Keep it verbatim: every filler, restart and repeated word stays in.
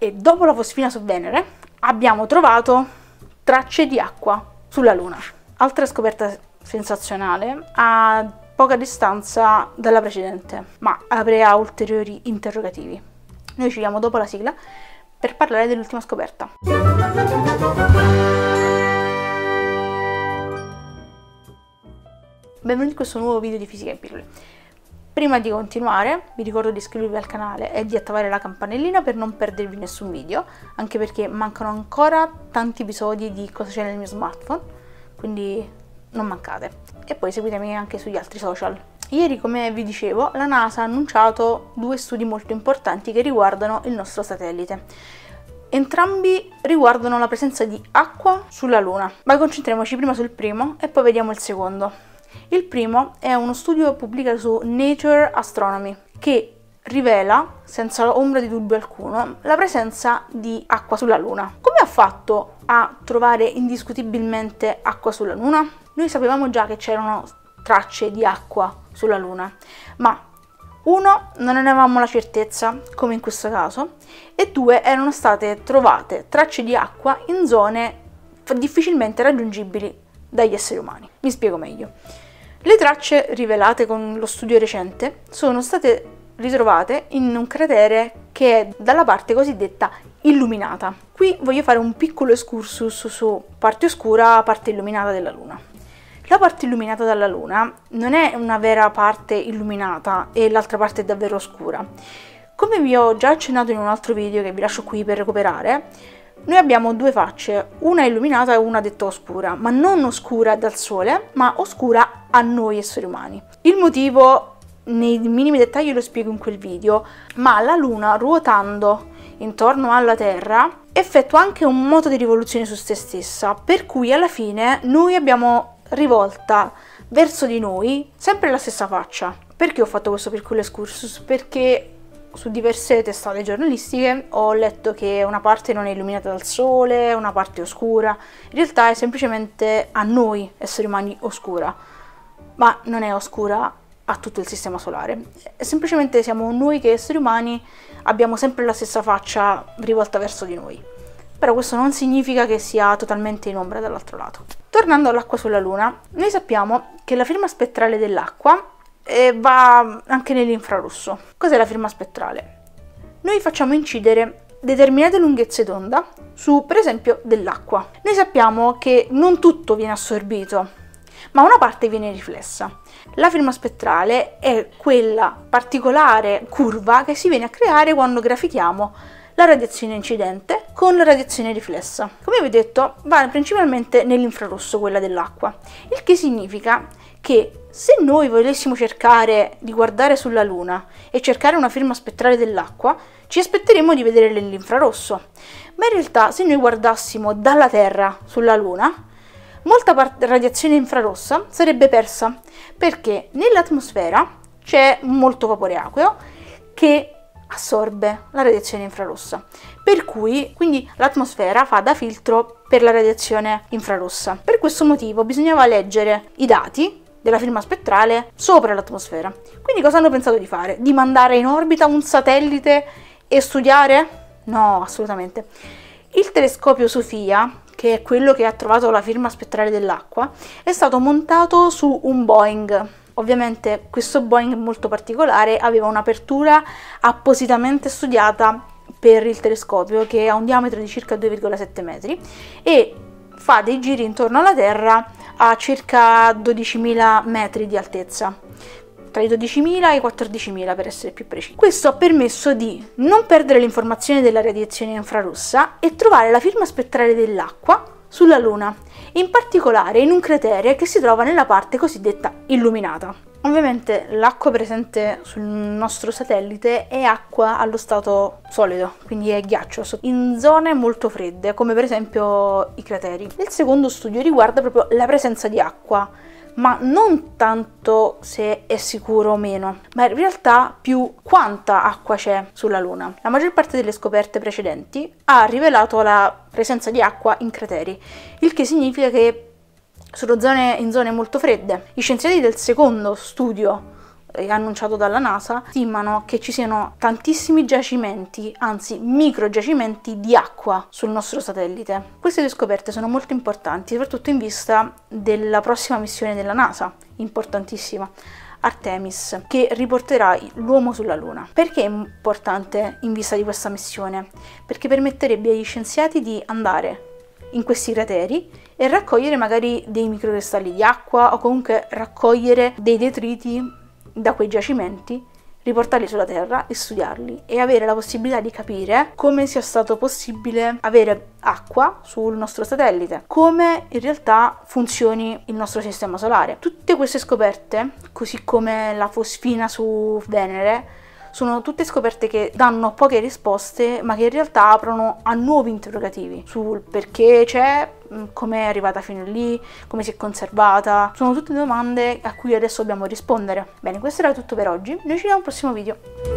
E dopo la fosfina su Venere abbiamo trovato tracce di acqua sulla Luna. Altra scoperta sensazionale a poca distanza dalla precedente, ma aprirà ulteriori interrogativi. Noi ci vediamo dopo la sigla per parlare dell'ultima scoperta. Benvenuti in questo nuovo video di Fisica in Pillole. Prima di continuare vi ricordo di iscrivervi al canale e di attivare la campanellina per non perdervi nessun video, anche perché mancano ancora tanti episodi di Cosa c'è nel mio smartphone, quindi non mancate. E poi seguitemi anche sugli altri social. Ieri, come vi dicevo, la NASA ha annunciato due studi molto importanti che riguardano il nostro satellite. Entrambi riguardano la presenza di acqua sulla Luna, ma concentriamoci prima sul primo e poi vediamo il secondo. Il primo è uno studio pubblicato su Nature Astronomy che rivela, senza ombra di dubbio alcuno, la presenza di acqua sulla Luna. Come ha fatto a trovare indiscutibilmente acqua sulla Luna? Noi sapevamo già che c'erano tracce di acqua sulla Luna, ma uno, non avevamo la certezza, come in questo caso, e due, erano state trovate tracce di acqua in zone difficilmente raggiungibili dagli esseri umani. Mi spiego meglio. Le tracce rivelate con lo studio recente sono state ritrovate in un cratere che è dalla parte cosiddetta illuminata. Qui voglio fare un piccolo excursus su parte oscura, parte illuminata della Luna. La parte illuminata dalla Luna non è una vera parte illuminata e l'altra parte è davvero oscura. Come vi ho già accennato in un altro video che vi lascio qui per recuperare, noi abbiamo due facce, una illuminata e una detta oscura, ma non oscura dal Sole, ma oscura a noi esseri umani. Il motivo, nei minimi dettagli lo spiego in quel video, ma la Luna, ruotando intorno alla Terra, effettua anche un moto di rivoluzione su se stessa, per cui alla fine noi abbiamo rivolta verso di noi sempre la stessa faccia. Perché ho fatto questo piccolo excursus? Perché su diverse testate giornalistiche ho letto che una parte non è illuminata dal Sole, una parte è oscura. In realtà è semplicemente a noi esseri umani oscura, ma non è oscura a tutto il sistema solare. È semplicemente siamo noi che esseri umani abbiamo sempre la stessa faccia rivolta verso di noi. Però questo non significa che sia totalmente in ombra dall'altro lato. Tornando all'acqua sulla Luna, noi sappiamo che la firma spettrale dell'acqua e va anche nell'infrarosso. Cos'è la firma spettrale? Noi facciamo incidere determinate lunghezze d'onda su, per esempio, dell'acqua. Noi sappiamo che non tutto viene assorbito, ma una parte viene riflessa. La firma spettrale è quella particolare curva che si viene a creare quando grafichiamo la radiazione incidente con la radiazione riflessa. Come vi ho detto, va principalmente nell'infrarosso quella dell'acqua, il che significa che se noi volessimo cercare di guardare sulla Luna e cercare una firma spettrale dell'acqua, ci aspetteremmo di vedere nell'infrarosso. Ma in realtà, se noi guardassimo dalla Terra sulla Luna, molta radiazione infrarossa sarebbe persa, perché nell'atmosfera c'è molto vapore acqueo che assorbe la radiazione infrarossa, per cui quindi l'atmosfera fa da filtro per la radiazione infrarossa. Per questo motivo bisognava leggere i dati della firma spettrale sopra l'atmosfera. Quindi cosa hanno pensato di fare? Di mandare in orbita un satellite e studiare? No, assolutamente. Il telescopio SOFIA, che è quello che ha trovato la firma spettrale dell'acqua, è stato montato su un Boeing. Ovviamente questo Boeing molto particolare aveva un'apertura appositamente studiata per il telescopio, che ha un diametro di circa due virgola sette metri e fa dei giri intorno alla Terra a circa dodicimila metri di altezza, tra i dodicimila e i quattordicimila per essere più precisi. Questo ha permesso di non perdere l'informazione della radiazione infrarossa e trovare la firma spettrale dell'acqua sulla Luna, in particolare in un cratere che si trova nella parte cosiddetta illuminata. Ovviamente l'acqua presente sul nostro satellite è acqua allo stato solido, quindi è ghiaccio, in zone molto fredde, come per esempio i crateri. Il secondo studio riguarda proprio la presenza di acqua, ma non tanto se è sicuro o meno, ma in realtà più quanta acqua c'è sulla Luna. La maggior parte delle scoperte precedenti ha rivelato la presenza di acqua in crateri, il che significa che sono zone, in zone molto fredde. Gli scienziati del secondo studio annunciato dalla NASA, stimano che ci siano tantissimi giacimenti, anzi micro giacimenti di acqua sul nostro satellite. Queste due scoperte sono molto importanti, soprattutto in vista della prossima missione della NASA, importantissima, Artemis, che riporterà l'uomo sulla Luna. Perché è importante in vista di questa missione? Perché permetterebbe agli scienziati di andare in questi crateri e raccogliere magari dei microcristalli di acqua o comunque raccogliere dei detriti da quei giacimenti, riportarli sulla Terra e studiarli e avere la possibilità di capire come sia stato possibile avere acqua sul nostro satellite, come in realtà funzioni il nostro sistema solare. Tutte queste scoperte, così come la fosfina su Venere, sono tutte scoperte che danno poche risposte, ma che in realtà aprono a nuovi interrogativi sul perché c'è, come è arrivata fino lì, come si è conservata. Sono tutte domande a cui adesso dobbiamo rispondere. Bene, questo era tutto per oggi. Noi ci vediamo al prossimo video.